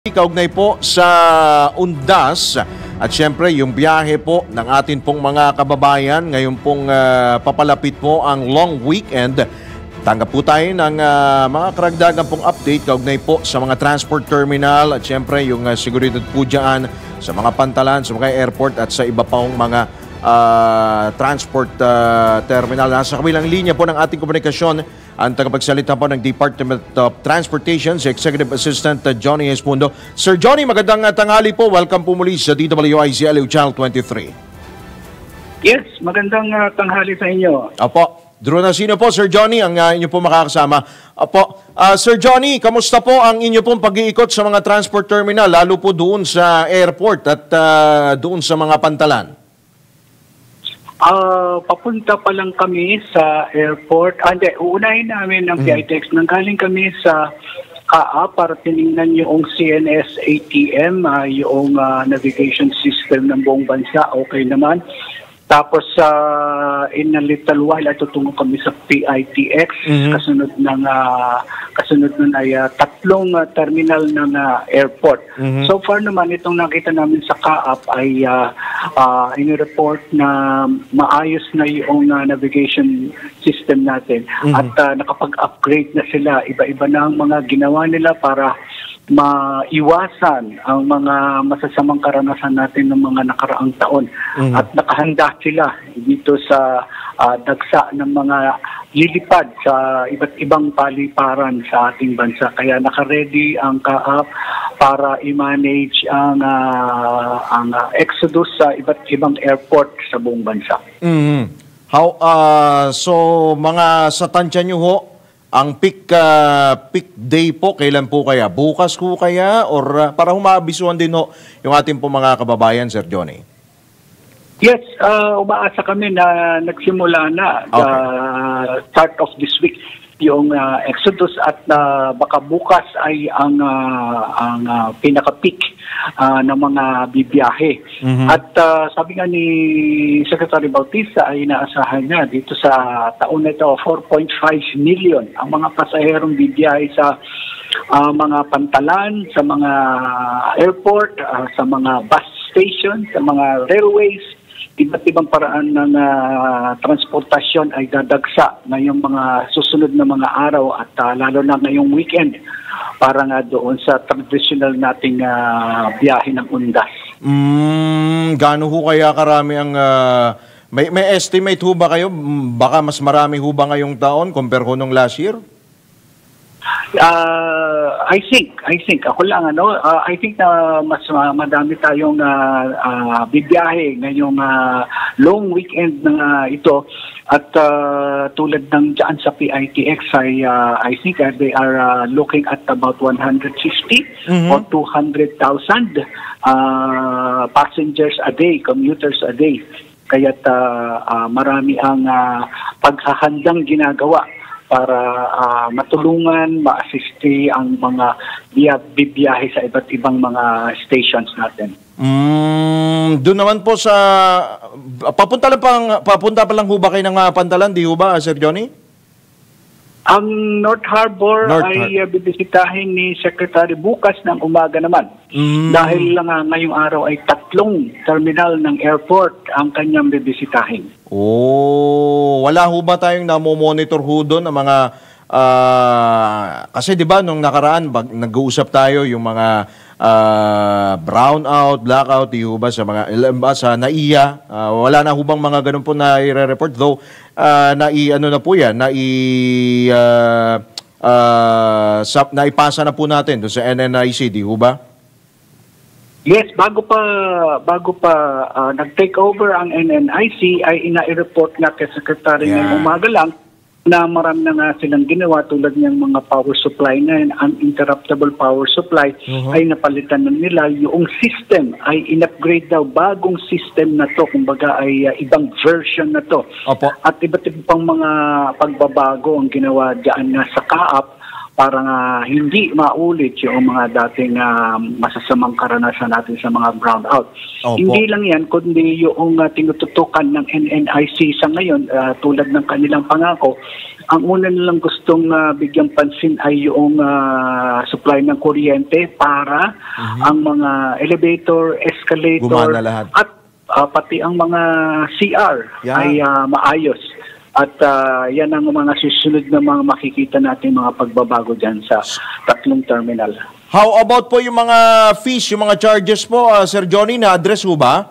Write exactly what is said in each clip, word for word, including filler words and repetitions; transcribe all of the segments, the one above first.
Kaugnay po sa Undas at syempre yung biyahe po ng atin pong mga kababayan ngayon pong uh, papalapit po ang long weekend. Tanggap po tayo ng uh, mga karagdagan pong update kaugnay po sa mga transport terminal at syempre yung uh, seguridad po dyan sa mga pantalan, sa mga airport at sa iba pang mga uh, transport uh, terminal. Nasa kabilang linya po ng ating komunikasyon ang tagapagsalita po ng Department of Transportation, si Executive Assistant uh, Johnny Espundo. Sir Johnny, magandang uh, tanghali po. Welcome po muli sa D W I Z L U Channel twenty-three. Yes, magandang uh, tanghali sa inyo. Opo. Drew Nasino po, Sir Johnny, ang uh, inyo po makakasama. Opo. Uh, Sir Johnny, kamusta po ang inyo pong pag-iikot sa mga transport terminal, lalo po doon sa airport at uh, doon sa mga pantalan? Uh, papunta pa lang kami sa airport. Ah, hindi, uunahin namin ng P I T X. Nanggaling kami sa K A P para tinignan yung C N S A T M, uh, yung uh, navigation system ng buong bansa. Okay naman. Tapos uh, in a little while ay tutungo kami sa P I T X. Mm-hmm. Kasunod ng uh, kasunod nun ay uh, tatlong uh, terminal ng uh, airport. Mm-hmm. So far naman itong nakita namin sa K A P ay uh, uh, in-report na maayos na yung uh, navigation system natin. Mm-hmm. At uh, nakapag-upgrade na sila. Iba-iba na ang mga ginawa nila para maiwasan ang mga masasamang karanasan natin ng mga nakaraang taon. Mm-hmm. At nakahanda sila dito sa uh, dagsa ng mga lilipad sa iba't ibang paliparan sa ating bansa. Kaya naka-ready ang K A P para i-manage ang, uh, ang uh, exodus sa iba't ibang airport sa buong bansa. Mm-hmm. How, uh, so mga sa tansya nyo ho, ang peak, uh, peak day po, kailan po kaya? Bukas po kaya? Or uh, para humabisuhan din ho yung ating po mga kababayan, Sir Johnny? Yes, uh, umaasa kami na nagsimula na the okay. start of this week yung uh, exodus at uh, baka bukas ay ang uh, ang uh, pinaka-peak uh, ng mga bibiyahe. Mm-hmm. At uh, sabi nga ni Secretary Bautista ay inaasahan niya dito sa taon na ito four point five million ang mga pasaherong bibiyahe sa uh, mga pantalan, sa mga airport, uh, sa mga bus station, sa mga railways. Iba't ibang paraan ng uh, transportasyon ay dadagsa ngayong mga susunod na mga araw at uh, lalo na ngayong weekend para nga doon sa traditional nating uh, biyahe ng Undas. Mm, gaano ho kaya karami ang... Uh, may, may estimate ho ba kayo? Baka mas marami ho ba ngayong taon compare ho nung last year? Uh, I think, I think, ako lang, ano, uh, I think na mas uh, madami tayong uh, uh, bibiyahe ngayong uh, long weekend na uh, ito. At uh, tulad ng dyan sa P I T X, ay, uh, I think uh, they are uh, looking at about one hundred fifty mm-hmm. or two hundred thousand uh, passengers a day, commuters a day. Kaya't uh, uh, marami ang uh, paghahandang ginagawa para uh, matulungan, ma-assiste ang mga bibiyahe sa iba't ibang mga stations natin. Mm, doon naman po sa papunta lang pang papunta pa lang ho ba kayo ng uh, pantalan, di ho ba, Sir Johnny? Ang North Harbor North ay uh, bibisitahin ni Secretary bukas ng umaga naman. Mm. Dahil lang uh, ngayong araw ay tatlong terminal ng airport ang kanyang bibisitahin. Oh, wala ho ba tayong namo-monitor ho doon ng mga uh, kasi 'di ba nung nakaraan bag, nag-uusap tayo yung mga uh, brownout, blackout, di ho ba sa mga ba, sa N A I A, uh, wala na ho bang mga ganun po na i-report though uh, na i ano na po yan, na i uh, uh, sa, naipasa na po natin doon sa N N I C, di ho ba? Yes, bago pa bago pa uh, nag-take over ang N N I C ay ina-report na kay Secretary yeah. ng umaga lang na marami na nga silang ginawa tulad ng mga power supply na yun, uninterruptible power supply uh-huh. ay napalitan na nila. Yung system ay in-upgrade daw, bagong system na to, kumbaga ay uh, ibang version na to. Opo. At iba't ibang mga pagbabago ang ginawa dyan na sa K A P para nga hindi maulit yung mga dating uh, masasamang karanasan natin sa mga brownout. Opo. Hindi lang yan, kundi yung uh, tinututukan ng N N I C sa ngayon, uh, tulad ng kanilang pangako, ang una nilang gustong uh, bigyang pansin ay yung uh, supply ng kuryente para mm-hmm. ang mga elevator, escalator, gumana lahat. At uh, pati ang mga C R yeah. ay uh, maayos. At uh, yan ang mga susunod na mga makikita natin mga pagbabago dyan sa tatlong terminal. How about po yung mga fees, yung mga charges po, uh, Sir Johnny, na-address po ba?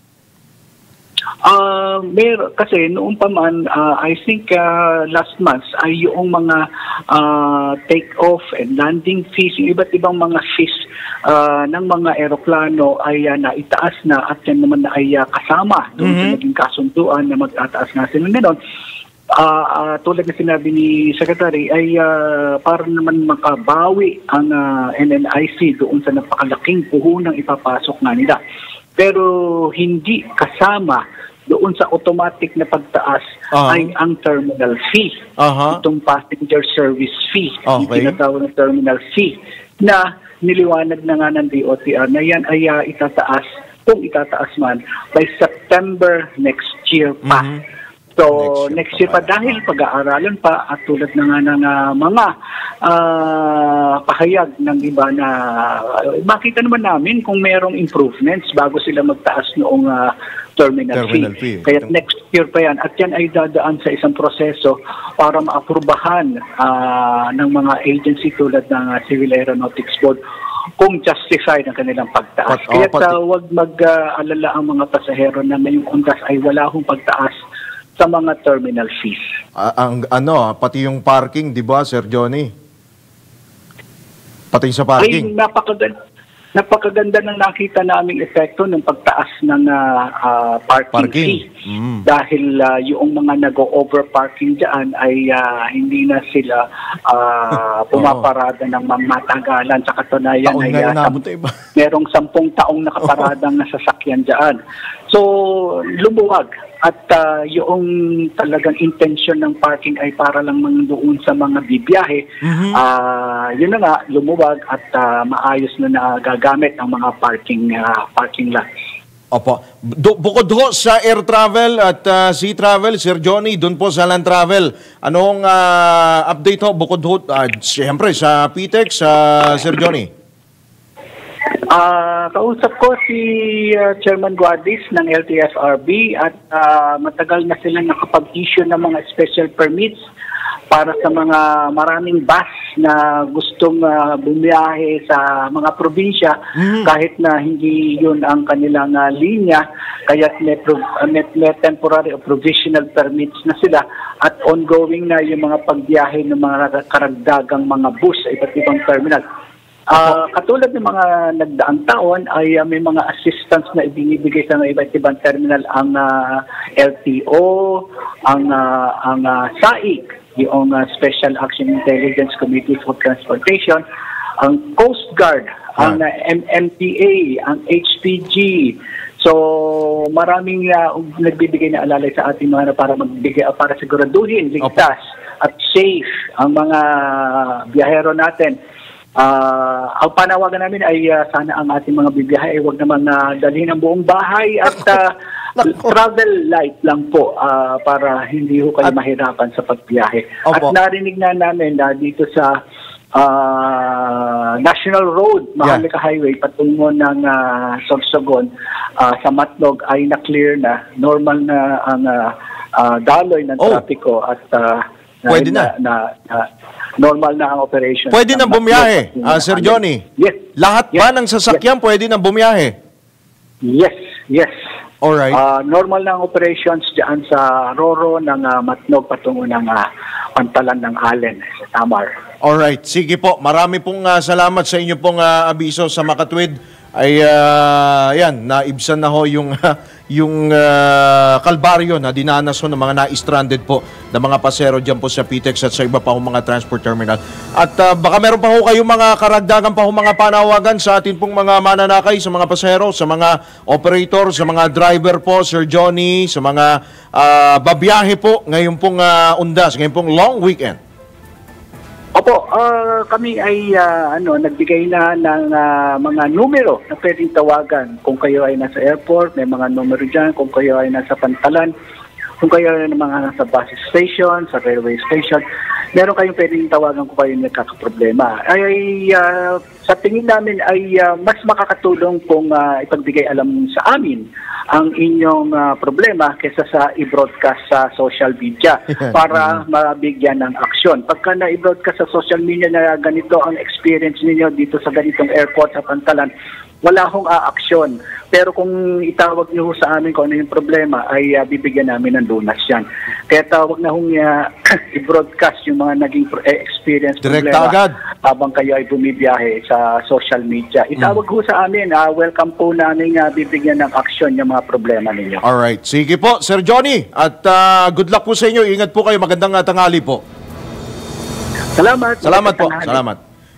Uh, mer kasi noong pa man, uh, I think uh, last month ay yung mga uh, take-off and landing fees, yung iba't ibang mga fees uh, ng mga eroplano ay uh, naitaas na at yan naman na ay uh, kasama doon mm-hmm. sa naging kasunduan na magtataas na sila ngayon. Uh, uh, tulad na sinabi ni Secretary ay uh, para naman makabawi ang uh, N N I C doon sa napakalaking puhunang ipapasok na nila. Pero hindi kasama doon sa automatic na pagtaas uh-huh. ay ang terminal fee. Uh-huh. Itong passenger service fee. Okay. Yung tinatawag na terminal fee na niliwanag na nga ng D O T R na yan ay uh, itataas, kung itataas man, by September next year pa. Mm-hmm. So, next year, next year pa, dahil pag-aaralan pa at tulad na nga ng uh, mga uh, pahayag ng iba na uh, makita naman namin kung merong improvements bago sila magtaas noong uh, terminal, terminal fee. fee. Kaya next year pa yan. At yan ay dadaan sa isang proseso para maaprubahan uh, ng mga agency tulad ng uh, Civil Aeronautics Board kung justified ang kanilang pagtaas. Pat, Kaya oh, uh, huwag mag-alala uh, ang mga pasahero na ngayong undas ay wala akong pagtaas sa mga terminal fees. Uh, ang ano, pati yung parking, di ba, Sir Johnny? Pati sa parking. Ay, napakaganda, napakaganda ng nakita naming epekto ng pagtaas ng uh, uh, parking, parking fee. Mm. Dahil uh, yung mga nag-over parking dyan ay uh, hindi na sila uh, pumaparada ng mga matagalan. Sa katunayan ay uh, merong sampung taong nakaparadang nasasakyan dyan. So, lumuwag. At uh, yung talagang intention ng parking ay para lang doon sa mga bibiyahe. Mm-hmm. uh, yun na nga, lumuwag at uh, maayos na nagagamit ang mga parking uh, parking lots. Opo. Do, bukod ho sa air travel at uh, sea travel, Sir Johnny, doon po sa land travel, anong uh, update ho? Bukod ho, uh, siyempre sa P TEX, uh, Sir Johnny? Uh, kausap ko si uh, Chairman Guadis ng L T F R B at uh, matagal na sila nakapag-issue ng mga special permits para sa mga maraming bus na gustong uh, bumiyahe sa mga probinsya mm. kahit na hindi yun ang kanilang uh, linya, kaya may, uh, may, may temporary or provisional permits na sila at ongoing na yung mga pagbiyahe ng mga karagdagang mga bus sa iba't ibang terminal. Uh, katulad ng mga nagdaang taon ay uh, may mga assistance na ibinibigay sa mga iba't ibang terminal ang uh, L T O, ang uh, ang uh, S A I C, yung uh, Special Action Intelligence Committee for Transportation, ang Coast Guard, ang uh, M M T A, ang H P G. So maraming uh, nagbibigay na alalay sa ating mga para magbigay uh, para siguraduhin ligtas at safe ang mga biyahero natin. Uh, ang panawagan namin ay uh, sana ang ating mga bibiyahe ay huwag naman na uh, dalhin ang buong bahay at uh, travel light lang po uh, para hindi ho kayo at, mahirapan sa pagbiyahe. Opo. At narinig na namin na uh, dito sa uh, National Road, Maharlika yeah. Highway, patungo ng uh, Sorsogon uh, sa Matnog ay na-clear na. Normal na ang uh, uh, daloy ng oh. trapiko at uh, pwede na. na, na, na normal na ang operation. Pwede na bumiyahe, uh, Sir Johnny? Yes. Lahat yes. ba ng sasakyan yes. pwede na bumiyahe? Yes, yes. Alright. Uh, normal na ang operations dyan sa Roro ng uh, Matnog patungo ng uh, Pantalan ng Allen sa Tamar. Alright, sige po. Marami pong uh, salamat sa inyo pong uh, abiso sa Makatwid. Ay, uh, yan, naibsan na ho yung, uh, yung uh, kalbaryo na dinanas ho ng mga na-stranded po na mga pasero dyan po sa P TEX at sa iba pa ho mga transport terminal. At uh, baka meron pa ho kayong mga karagdagan pa ho mga panawagan sa atin pong mga mananakay, sa mga pasero, sa mga operator, sa mga driver po, Sir Johnny, sa mga uh, babiyahe po ngayon pong uh, undas, ngayon pong long weekend. Opo, ah, kami ay ah, ano nagbigay na ng ah, mga numero na pwedeng tawagan. Kung kayo ay nasa airport, may mga numero diyan. Kung kayo ay nasa Pantalan, kung kayo ay mga nasa bus station, sa railway station, meron kayong pwedeng tawagan kung kayo nagkakaproblema. Ay, ay ah, sa tingin namin ay ah, mas makakatulong kung ah, ipagbigay alam sa amin ang inyong ah, problema kaysa sa i-broadcast sa social media para mabigyan ng aksyon. Pagka na-i-broadcast sa social media na ganito ang experience ninyo dito sa ganitong airport sa Pantalan, wala hong aaksyon. Pero kung itawag niyo sa amin kung ano yung problema, ay uh, bibigyan namin ng lunas yan. Kaya tawag na hong uh, i-broadcast yung mga naging pro- eh, experience Direkta problema agad. habang kayo ay bumibiyahe sa social media. Itawag Mm. ho sa amin, uh, welcome po namin uh, bibigyan ng aksyon yung mga problema ninyo. Alright. Sige po, Sir Johnny. At ah, good luck po sa inyo. Ingat po kayo. Magandang ah, tanghali po. Salamat. Salamat po. Magandang tanghali. Salamat.